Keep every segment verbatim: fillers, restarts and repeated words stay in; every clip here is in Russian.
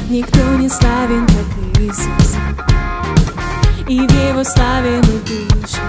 Никто не славен, как Иисус, и в Его славе мы дышим.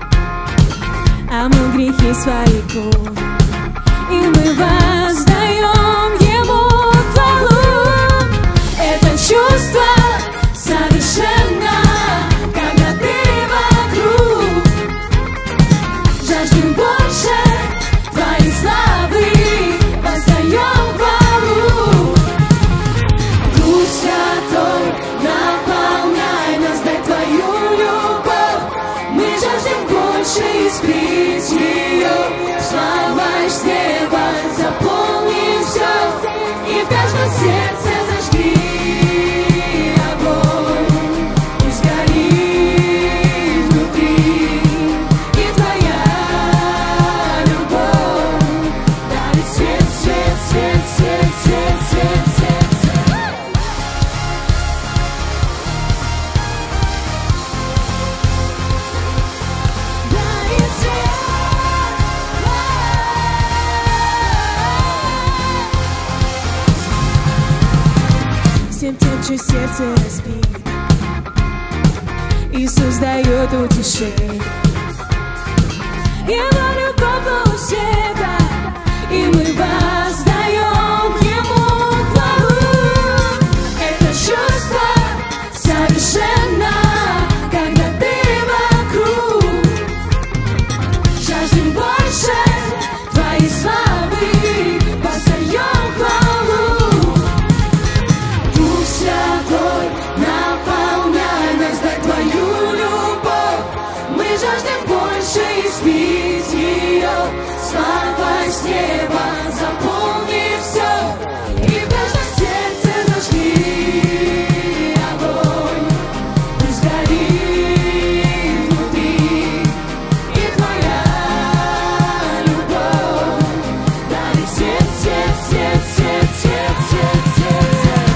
Омыл грехи свои кровью, и мы воздаем Ему хвалу. Это чувство совершенно, когда Ты вокруг. Жаждем больше Твоей славы, воздаем хвалу. Дух Святой, наполняй нас, дай Твою любовь. Мы жаждем больше испить ее. Слава с неба заполни все, и в каждом сердце зажги огонь. Пусть горит внутри, и Твоя любовь дарит свет, свет, свет, свет, свет, свет, свет, свет. Дарит свет. Всем тем, чье сердце разбито, Иисус дает утешение. Его любовь полусвета, и мы воздаем Ему хвалу. Это чувство совершенно, когда Ты вокруг. Жаждем больше Твоей славы, воздаем хвалу. Дух Святой, наполняй нас, дай Твою любовь. Мы жаждем больше испить ее. Слава с неба заполни все, и в каждом сердце зажги огонь. Пусть горит внутри, и Твоя любовь дарит свет, свет, свет, свет, свет, свет, свет, свет.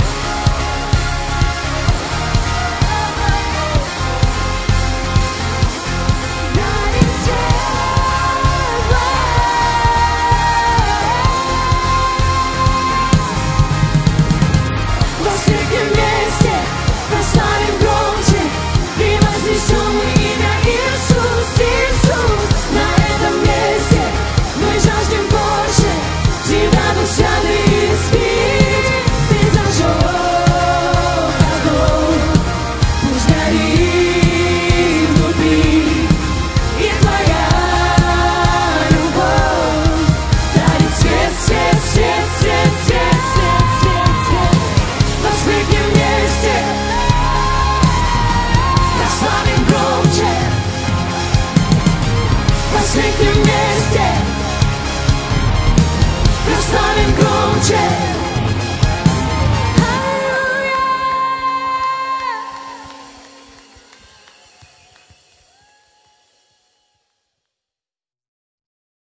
Дарит свет. Воскликнем вместе, прославим громче, превознесем имя Иисус, Иисус. На этом месте мы жаждем больше Тебя, Дух Святый, испить. Ты зажег огонь, пусть горит внутри, и Твоя любовь дарит свет, свет, свет, свет, свет, свет, свет, свет. Воскликнем вместе, прославим громче. Воскликнем вместе, прославим громче.